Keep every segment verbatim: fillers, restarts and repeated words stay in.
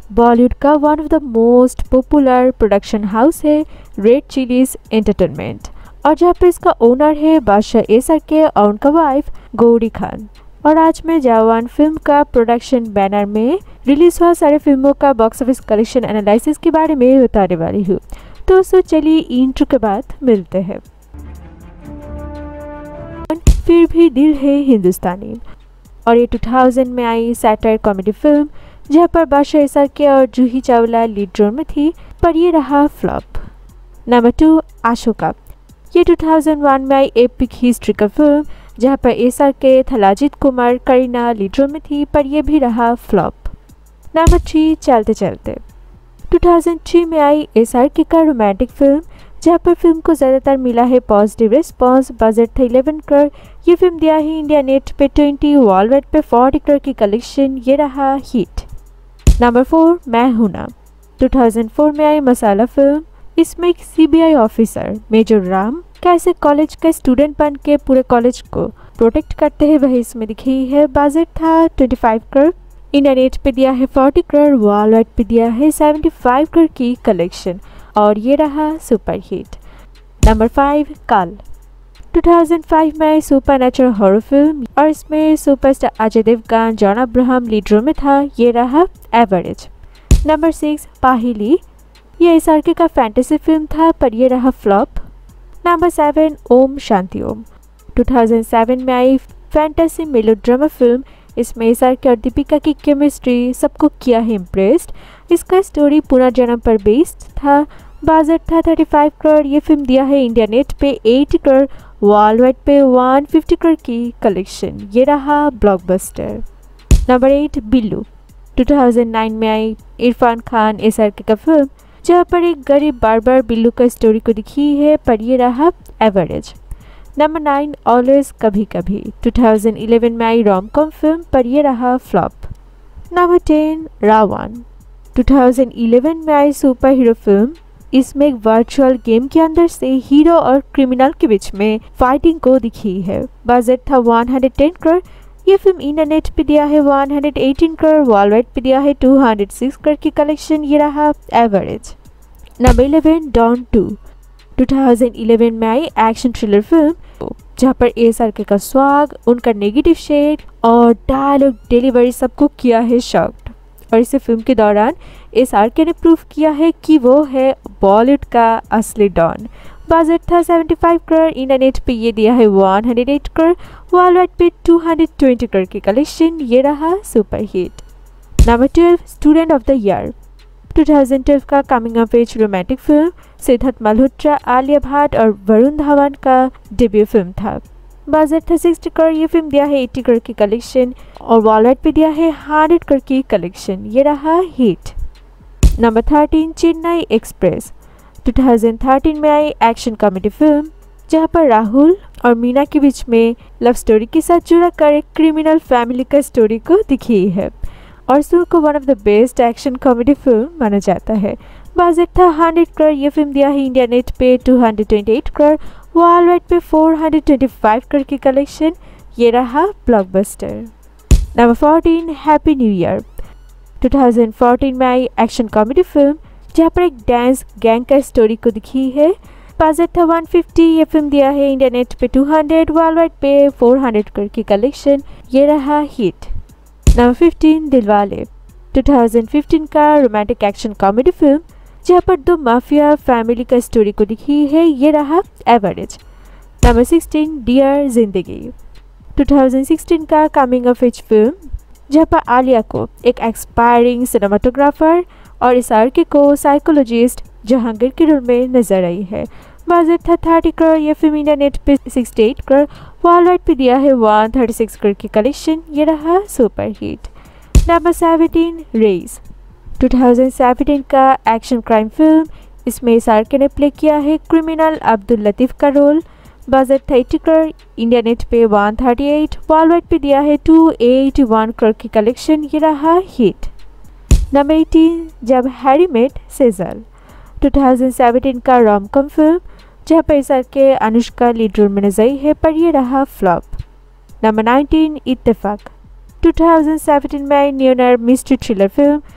बॉलीवुड का one of the most popular production house है Red Chillies Entertainment, और जहाँ पे इसका ओनर है बादशाह एस आर के और उनका वाइफ गौरी खान। और आज मैं जवान फिल्म का प्रोडक्शन बैनर में रिलीज हुआ सारे फिल्मों का बॉक्स ऑफिस कलेक्शन एनालिसिस के बारे में बताने वाली हूँ। तो दोस्तों चलिए इंट्रो के बाद मिलते हैं। फिर भी दिल है हिंदुस्तानी, और ये दो हज़ार में आई सैटायर कॉमेडी फिल्म जहाँ पर बादशाह एस आर के और जूही चावला लीड रोल में थी, पर ये रहा फ्लॉप। Number two, Ashoka. ये दो हज़ार एक में आई एपिक हिस्ट्रिकल फिल्म जहाँ पर S R K, Thalajit Kumar, Kareena lead role में थी, पर यह भी रहा फ्लॉप। नंबर थ्री, चलते चलते। दो हज़ार छह में आई एस आर के का रोमांटिक फिल्म जहाँ पर फिल्म को ज़्यादातर मिला है पॉजिटिव रिस्पॉन्स। बजट था ग्यारह करोड़। ये फिल्म दिया है इंडिया नेट पे बीस, वर्ल्ड वाइड पे चालीस करोड़ की कलेक्शन। ये रहा हिट। नंबर फोर, मैं हूं ना। दो हज़ार चार में आई मसाला फिल्म। इसमें एक C B I officer major Ram कैसे कॉलेज का स्टूडेंट बन के पूरे कॉलेज को प्रोटेक्ट करते हैं वही इसमें दिखी है। बजट था पच्चीस करोड़। इंडिया नेट पे दिया है चालीस करोड़, वर्ल्ड वाइड पे दिया है पचहत्तर करोड़ की कलेक्शन, और ये रहा सुपर हिट। नंबर फाइव, काल। दो हज़ार पाँच में आई सुपर नेचुरल हॉरर फिल्म, और इसमें superstar Ajay Devgn, John Abraham lead role में था। ये रहा एवरेज। नंबर सिक्स, पाहिली। ये एस आर के का फैंटेसी फिल्म था, पर ये रहा flop. Number seven, Om Shanti Om. दो हज़ार सात में आई फैंटेसी मेलोड्रामा फिल्म। इसमें एस आर के और दीपिका की केमिस्ट्री सबको किया है इम्प्रेस्ड। इसका स्टोरी पुनर्जन्म पर बेस्ड था। बजट था पैंतीस करोड़। ये फिल्म दिया है इंडिया नेट पे अस्सी करोड़, वर्ल्ड वाइड पे एक सौ पचास करोड़ की कलेक्शन। ये रहा ब्लॉकबस्टर। Number eight, Billu. दो हज़ार नौ में आई Irrfan Khan S R K का फिल्म जहाँ पर एक गरीब बार्बर बिल्लू का स्टोरी को दिखी है, पर ये रहा एवरेज। नंबर नाइन, ऑलवेज कभी कभी। दो हज़ार ग्यारह में आई रोम कॉम फिल्म, पर ये रहा फ्लॉप। Number ten, Ravan. दो हज़ार ग्यारह में आई सुपर हीरो फिल्म। इसमें एक वर्चुअल गेम के अंदर से हीरो और क्रिमिनल के बीच में फाइटिंग को दिखी है। बजट था एक सौ दस करोड़। ये फिल्म इंडिया नेट पे दिया है एक सौ अठारह करोड़, वर्ल्ड वाइड पे दिया है दो सौ छह करोड़ की कलेक्शन। ये रहा average. Number eleven, Don two. दो हज़ार ग्यारह में आई एक्शन थ्रिलर फिल्म जहाँ पर एस आर के का स्वाग, उनका नेगेटिव शेड और डायलॉग डिलीवरी सबको किया है शॉक्ड। और इस फिल्म के दौरान एस आर के ने प्रूव किया है कि वो है बॉलीवुड का असली डॉन। बजट था पचहत्तर करोड़। इंडिया नेट पे ये दिया है एक सौ आठ करोड़, वर्ल्ड वाइड पे दो सौ बीस करोड़ की कलेक्शन। ये रहा super hit. Number twelve, Student of the Year. दो हज़ार बारह का coming of age romantic film Siddharth Malhotra, Alia Bhatt और वरुण धवन का डेब्यू फिल्म था। बजट था साठ करोड़। ये फिल्म दिया है अस्सी करोड़ की कलेक्शन, और वर्ल्ड वाइड पे दिया है सौ करोड़ की कलेक्शन। ये रहा hit. Number thirteen, Chennai Express. दो हज़ार तेरह में आई एक्शन कॉमेडी फिल्म जहाँ पर राहुल और मीना के बीच में लव स्टोरी के साथ जुड़ा कर एक क्रिमिनल फैमिली का स्टोरी को दिखी है, और इसको को one of the best action comedy film माना जाता है। बजट था सौ करोड़। ये फिल्म दिया है इंडिया नेट पे दो सौ अट्ठाईस करोड़, वर्ल्ड वाइड पे चार सौ पच्चीस करोड़ की कलेक्शन। ये रहा blockbuster. Number fourteen, Happy New Year. दो हज़ार चौदह में आई एक्शन कॉमेडी फिल्म जहाँ पर एक डांस गैंग का स्टोरी को दिखी है। बजट था एक सौ पचास। ये फिल्म दिया है इंडिया नेट पे दो सौ, वर्ल्ड वाइड पे चार सौ करोड़ की कलेक्शन। ये रहा हिट। Number fifteen, Dilwale. दो हज़ार पंद्रह का रोमांटिक एक्शन कॉमेडी फिल्म जहाँ पर दो माफिया फैमिली का स्टोरी को दिखी है। ये रहा एवरेज। नंबर सिक्सटीन, डियर जिंदगी। दो हज़ार सोलह का कमिंग ऑफ एज फिल्म जहाँ पर आलिया को एक एक्सपायरिंग सिनेमाटोग्राफर और एस आर के को साइकोलॉजिस्ट जहांगीर के रोल में नजर आई है। बजट था तीस करोड़। ये फिल्म इंडिया नेट पे अड़सठ करोड़, वर्ल्ड वाइड पे दिया है एक सौ छत्तीस करोड़ की कलेक्शन। ये रहा super hit. Number seventeen, Race. दो हज़ार सत्रह का एक्शन क्राइम फिल्म। इसमें एस आर के ने प्ले किया है क्रिमिनल अब्दुल लतीफ़ का रोल। बजट था अस्सी करोड़। इंडिया नेट पे एक सौ अड़तीस, वर्ल्ड वाइड पे दिया है दो सौ इक्यासी करोड़ की कलेक्शन। ये रहा हिट। नंबर अठारह, जब हैरी मेट सेजल। दो हज़ार सत्रह का रोम कॉम फिल्म जहाँ पर एस आर के अनुष्का लीड रोल में नजर आई है, पर यह रहा फ्लॉप। नंबर उन्नीस, इत्तेफाक। दो हज़ार सत्रह में आई न्यूनर मिस्ट्री थ्रिलर फिल्म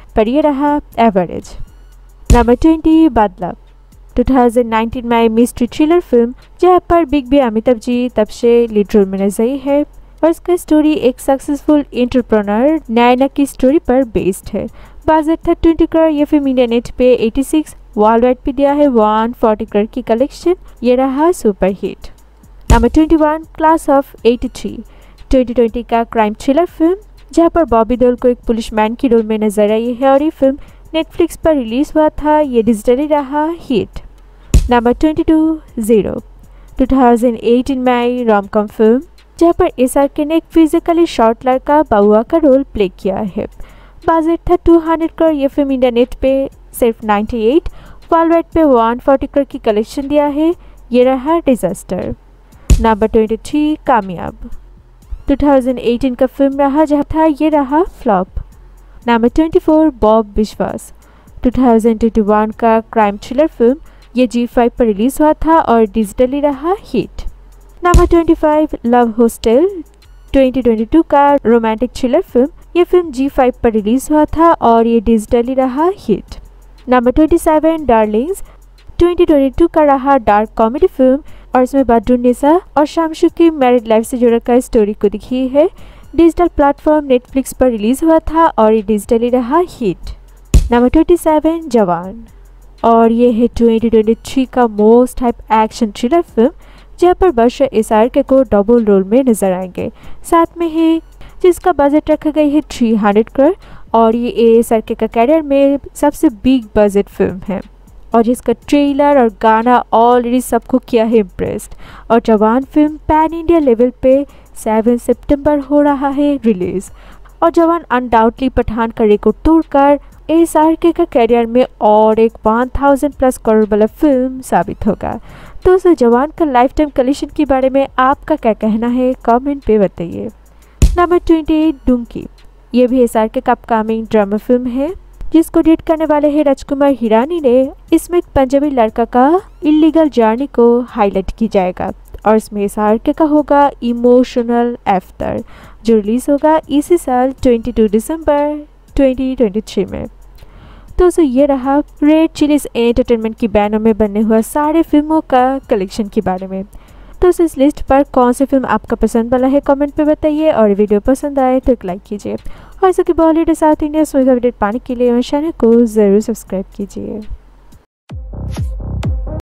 पर ये रहा average. Number twenty Badla two thousand nineteen में आई मिस्ट्री थ्रिलर फिल्म जहाँ पर बिग बी अमिताभ जी तब से लीड रोल में नजर आई है और इसका स्टोरी एक सक्सेसफुल एंटरप्रेन्योर नैना की स्टोरी पर बेस्ड है। बजट था ट्वेंटी करोड़, ये फिल्म इंडिया नेट पे छियासी, वर्ल्ड वाइड पे दिया है एक सौ चालीस करोड़ की कलेक्शन। ये रहा super hit. Number twenty one Class of तिरासी ट्वेंटी ट्वेंटी का क्राइम थ्रिलर फिल्म जहाँ पर बॉबी देओल को एक पुलिसमैन की रोल में नजर आई है और ये फिल्म नेटफ्लिक्स पर रिलीज हुआ था। ये डिजिटली रहा hit. Number twenty two zero two thousand eighteen में आई रोम कॉम फिल्म जहाँ पर एस आर के ने एक फिजिकली शॉर्ट लड़का बउआ का रोल प्ले किया है। बजट था दो सौ करोड़, ये फिल्म इंडिया नेट पे सिर्फ अट्ठानवे, वर्ल्ड वाइड पे एक सौ चालीस करोड़ की कलेक्शन दिया है। ये रहा disaster. Number twenty three Kaamyaab two thousand eighteen का फिल्म रहा जहाँ था, ये रहा flop. Number twenty four Bob Biswas two thousand twenty one का क्राइम थ्रिलर फिल्म, ये जी फाइव पर रिलीज हुआ था और डिजिटली रहा hit. Number twenty five Love Hostel twenty twenty two का रोमांटिक थ्रिलर फिल्म, ये फिल्म जी फाइव पर रिलीज हुआ था और ये डिजिटली रहा hit. Number twenty seven Darlings twenty twenty two का रहा डार्क कॉमेडी फिल्म और इसमें बद्रुन्निसा और शामशु की मैरिड लाइफ से जुड़कर स्टोरी को दिखी है। डिजिटल प्लेटफॉर्म नेटफ्लिक्स पर रिलीज हुआ था और ये डिजिटली रहा हिट। नंबर ट्वेंटी सेवन जवान और ये है ट्वेंटी ट्वेंटी थ्री का most hype action thriller film जहाँ पर वर्षा एस आर के को डबल रोल में नजर आएंगे। साथ में है जिसका बजट रखा गई है थ्री हंड्रेड करोड़ और ये एस आर के का कैरियर में सबसे बिग बजट फिल्म है और जिसका ट्रेलर और गाना ऑलरेडी सबको किया है इम्प्रेस्ड। और Jawan film pan India level पे सेवन सितंबर हो रहा है रिलीज और जवान अनडाउटली पठान का रिकॉर्ड तोड़कर एस आर के का कैरियर में और एक वन थाउजेंड प्लस करोड़ वाला फिल्म साबित होगा। तो उस जवान का लाइफ टाइम कलेक्शन के बारे में आपका क्या कहना है, कमेंट पे बताइए। नंबर ट्वेंटी एट डुंकी, ये भी एस आर के का अपकमिंग ड्रामा फिल्म है जिसको डेट करने वाले हैं राजकुमार हिरानी ने। इसमें एक पंजाबी लड़का का इलीगल जर्नी को हाईलाइट की जाएगा और इसमें एस आर के का होगा इमोशनल आफ्टर जो रिलीज होगा इसी साल बाईस दिसंबर ट्वेंटी ट्वेंटी थ्री में। तो सो ये रहा रेड चिलीज एंटरटेनमेंट की बैनर में बनने हुआ सारे फिल्मों का कलेक्शन के बारे में। तो इस लिस्ट पर कौन सी फिल्म आपका पसंद वाला है कमेंट पे बताइए और वीडियो पसंद आए तो एक लाइक कीजिए और ऐसे कि बॉलीवुड साउथ इंडिया से अपडेट पाने के लिए मेरे चैनल को ज़रूर सब्सक्राइब कीजिए।